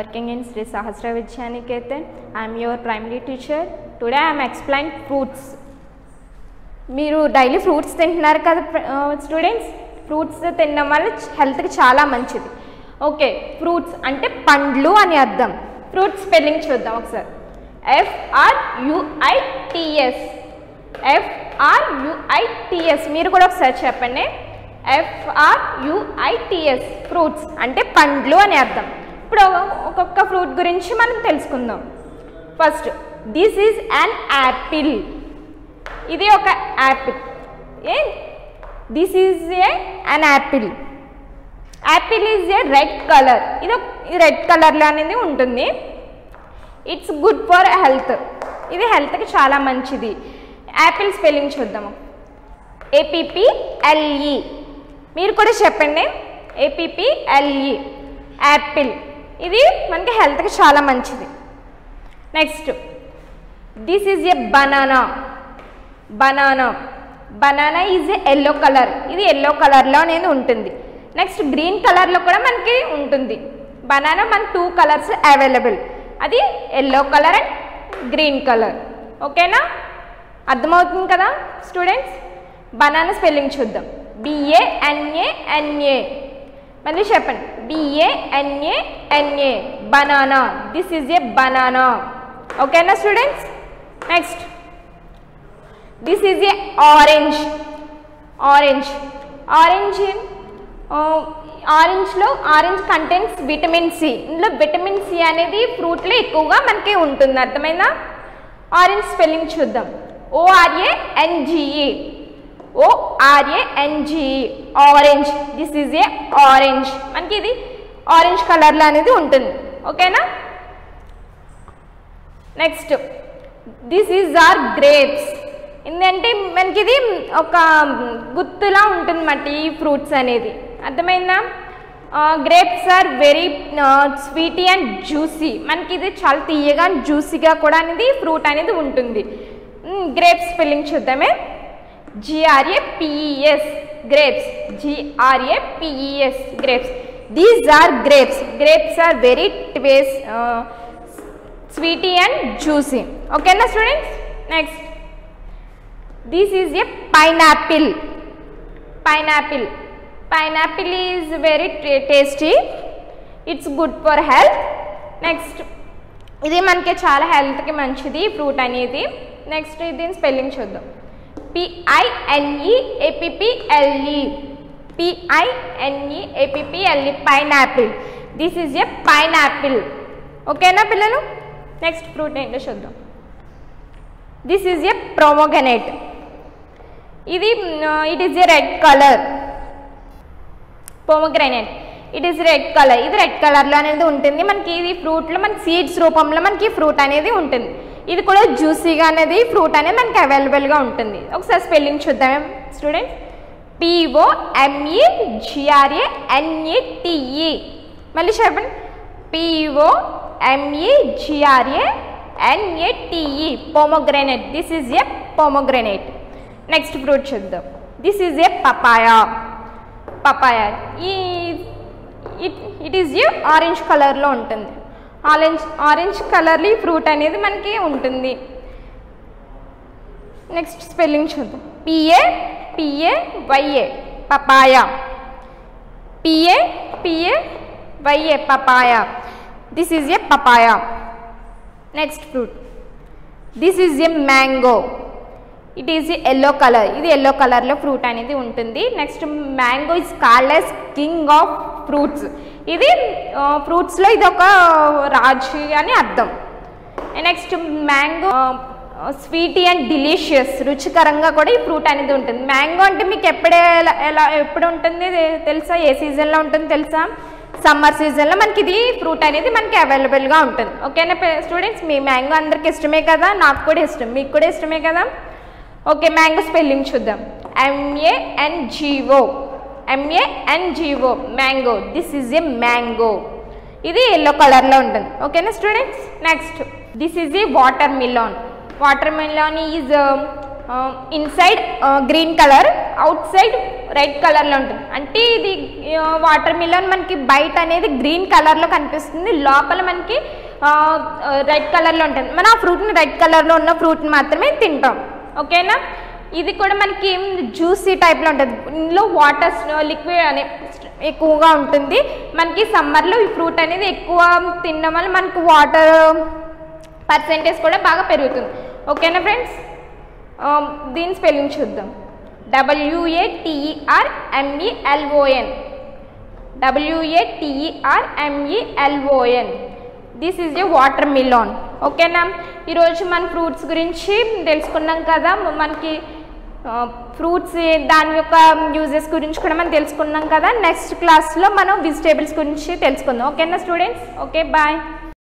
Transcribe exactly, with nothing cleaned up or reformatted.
working in Sri Sahasra Vidyaniketan. I am your primary teacher. Today I am explaining fruits. మీరు daily fruits తింటున్నారు కదా students, fruits తినడం వల్ల హెల్త్కి చాలా మంచిది. ఓకే, ఫ్రూట్స్ అంటే పండ్లు అని అర్థం. ఫ్రూట్స్ స్పెల్లింగ్ చూద్దాం ఒకసారి. ఎఫ్ఆర్యుఐటిఎస్, ఎఫ్ఆర్యుఐటిఎస్. మీరు కూడా ఒకసారి చెప్పండి. ఎఫ్ఆర్యుఐటిఎస్, ఫ్రూట్స్ అంటే పండ్లు అని అర్థం. ఇప్పుడు ఒక్కొక్క ఫ్రూట్ గురించి మనం తెలుసుకుందాం. First, this is an apple. ఇది ఒక apple. A this is a an apple. Apple is a red colour. ఇది రెడ్ కలర్లో అనేది ఉంటుంది. It's good for health. ఇది హెల్త్కి చాలా మంచిది. యాపిల్ స్పెల్లింగ్ చూద్దాము. ఏపీపీఎల్ఈ. మీరు కూడా చెప్పండి. A P P L E, apple. ఇది మనకి హెల్త్కి చాలా మంచిది. Next, this is a banana. Banana banana is a yellow colour. ఇది ఎల్లో కలర్లో అనేది ఉంటుంది. నెక్స్ట్, గ్రీన్ కలర్లో కూడా మనకి ఉంటుంది. బనానా మనకి టూ కలర్స్ అవైలబుల్. అది yellow colour and green colour. ఓకేనా, అర్థమవుతుంది కదా స్టూడెంట్స్? బనానా స్పెల్లింగ్ చూద్దాం. బిఏఎన్ఏఎన్ఏ. మళ్ళీ చెప్పండి. B A N A N A, banana. This is a banana. ఓకేనా students? Next, this is a orange. Orange orange ఆరెంజ్లో ఆరెంజ్ కంటెంట్స్ విటమిన్ సి. ఇందులో విటమిన్ సి అనేది ఫ్రూట్లో ఎక్కువగా మనకి ఉంటుంది. అర్థమైందా? ఆరెంజ్ స్పెల్లింగ్ చూద్దాం. O R A N G E, O R A N G E, orange. This is a orange. మనకి ఇది ఆరెంజ్ కలర్లో అనేది ఉంటుంది. ఓకేనా? Next, this is are grapes. ఏంటంటే మనకి ఇది ఒక గుత్తులా ఉంటుంది అన్నమాట ఈ ఫ్రూట్స్ అనేది. అర్థమైందా? Grapes are very sweety and juicy. మనకి ఇది చాలా తీయగా జ్యూసీగా కూడా అనేది ఫ్రూట్ అనేది ఉంటుంది. గ్రేప్స్ స్పెల్లింగ్ చూద్దామే. G R A P E S, grapes. G R A P E S, grapes. These are grapes. Grapes are very taste, sweetie and juicy. ఓకేనా students? Next, this is a pineapple. Pineapple pineapple is very tasty. It's good for health. Next, ఇది మనకి చాలా హెల్త్కి మంచిది fruit అనేది. Next, దీని spelling చూద్దాం. పిఐఎన్ఈఏపిపిఎల్ఈ, పిఐఎన్ఈఏపిపిఎల్ఈ, pineapple. This is a pineapple. ఓకేనా పిల్లలు? నెక్స్ట్ ఫ్రూట్ ఏంటో చూద్దాం. This is A pomegranate. ఇది it is a red colour. Pomegranate, it is red colour. ఇది రెడ్ కలర్లో అనేది ఉంటుంది. మనకి ఇది ఫ్రూట్లో మనకి సీడ్స్ రూపంలో మనకి ఫ్రూట్ అనేది ఉంటుంది. ఇది కూడా జ్యూసీగా అనేది ఫ్రూట్ అనేది మనకి అవైలబుల్గా ఉంటుంది. ఒకసారి స్పెల్లింగ్ చూద్దాం స్టూడెంట్స్. పిఓఎంఈజిఆర్ఏఎన్ఈటిఈ. మళ్ళీ చెప్పండి. పిఓఎంఈజిఆర్ఏఎన్ఈటిఈ, pomegranate. This is A pomegranate. Next fruit చూద్దాం. This is a papaya. Papaya ఈ it it is a orange కలర్లో ఉంటుంది. ఆరెంజ్ ఆరెంజ్ కలర్లో ఈ ఫ్రూట్ అనేది మనకి ఉంటుంది. నెక్స్ట్ స్పెల్లింగ్ చూద్దాం. P A P A Y A, papaya. P A P A Y A, papaya. This is a papaya. Next fruit. This is a mango. It is yellow colour. ఇది yellow కలర్లో ఫ్రూట్ అనేది ఉంటుంది. Next, mango is called as king of fruits. ఇది ఫ్రూట్స్లో ఇది ఒక రాజు అని అర్థం. Next, mango sweetie and delicious, రుచికరంగా కూడా ఈ ఫ్రూట్ అనేది ఉంటుంది. మ్యాంగో అంటే మీకు ఎప్పుడే ఎలా ఎప్పుడు ఉంటుంది తెలుసా? ఏ సీజన్లో ఉంటుంది తెలుసా? సమ్మర్ సీజన్లో మనకి ఇది ఫ్రూట్ అనేది మనకి అవైలబుల్గా ఉంటుంది. ఓకేనా స్టూడెంట్స్? మీ మ్యాంగో అందరికి ఇష్టమే కదా, నాకు కూడా ఇష్టం, మీకు కూడా ఇష్టమే కదా. ఓకే, మ్యాంగో స్పెల్లింగ్ చూద్దాం. M A N G O, M A N G O, mango. This is a mango. ఇది ఎల్లో కలర్లో ఉంటుంది. ఓకేనా students? Next, this is a water melon. Water melon is inside green colour, outside red కలర్లో ఉంటుంది. అంటే ఇది వాటర్ మిలన్ మనకి బయట అనేది గ్రీన్ కలర్లో కనిపిస్తుంది, లోపల మనకి రెడ్ కలర్లో ఉంటుంది. మనం ఆ ఫ్రూట్ని రెడ్ కలర్లో ఉన్న ఫ్రూట్ని మాత్రమే తింటాం. ఓకేనా. ఇది కూడా మనకి జ్యూసీ టైప్లో ఉంటుంది, ఇందులో వాటర్ లిక్విడ్ అనే ఎక్కువగా ఉంటుంది. మనకి సమ్మర్లో ఈ ఫ్రూట్ అనేది ఎక్కువ తినడం వల్ల మనకి వాటర్ పర్సెంటేజ్ కూడా బాగా పెరుగుతుంది. ఓకేనా ఫ్రెండ్స్. దీని స్పెల్లింగ్ చూద్దాం. W A T E R M E L O N, W A T E R M E L O N. This is a water melon. ఓకేనా. ఈరోజు మన ఫ్రూట్స్ గురించి తెలుసుకున్నాం కదా. మనకి ఫ్రూట్స్ దాని యొక్క యూజెస్ గురించి కూడా మనం తెలుసుకున్నాం కదా. నెక్స్ట్ క్లాస్లో మనం వెజిటేబుల్స్ గురించి తెలుసుకుందాం. ఓకేనా స్టూడెంట్స్. Okay bye.